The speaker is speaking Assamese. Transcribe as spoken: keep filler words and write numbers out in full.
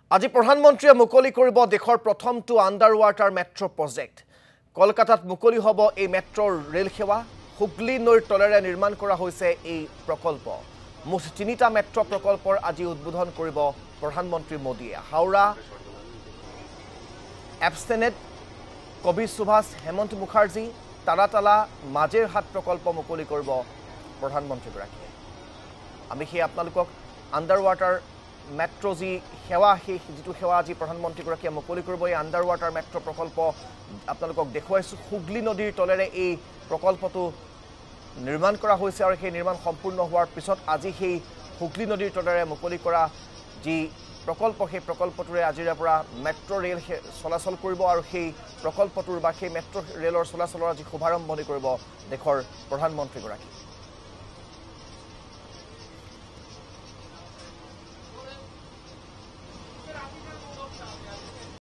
আজি প্ৰধানমন্ত্ৰীয়ে মুকলি কৰিব দেশৰ প্ৰথমটো আণ্ডাৰ ৱাটাৰ মেট্ৰ' প্ৰজেক্ট কলকাতাত মুকলি হ'ব এই মেট্ৰ'ৰ ৰেল সেৱা হুগলী নৈৰ তলেৰে নিৰ্মাণ কৰা হৈছে এই প্ৰকল্প মুঠ তিনিটা মেট্ৰ' প্ৰকল্পৰ আজি উদ্বোধন কৰিব প্ৰধানমন্ত্ৰী মোদীয়ে হাওৰা এপষ্টেনেট কবি সুভাষ হেমন্ত মুখাৰ্জী তাৰাতালা মাজেৰহাট প্ৰকল্প মুকলি কৰিব প্ৰধানমন্ত্ৰীগৰাকীয়ে আমি সেই আপোনালোকক আণ্ডাৰ ৱাটাৰ মেট্ৰ' যি সেৱা সেই যিটো সেৱা আজি প্ৰধানমন্ত্ৰীগৰাকীয়ে মুকলি কৰিব এই আণ্ডাৰ ৱাটাৰ মেট্ৰ' প্ৰকল্প আপোনালোকক দেখুৱাইছোঁ হুগলী নদীৰ তলেৰে এই প্ৰকল্পটো নিৰ্মাণ কৰা হৈছে আৰু সেই নিৰ্মাণ সম্পূৰ্ণ হোৱাৰ পিছত আজি সেই হুগলী নদীৰ তলেৰে মুকলি কৰা যি প্ৰকল্প সেই প্ৰকল্পটোৰে আজিৰে পৰা মেট্ৰ' ৰেল চলাচল কৰিব আৰু সেই প্ৰকল্পটোৰ বা সেই মেট্ৰ' ৰেলৰ চলাচলৰ আজি শুভাৰম্ভণি কৰিব দেশৰ প্ৰধানমন্ত্ৰীগৰাকী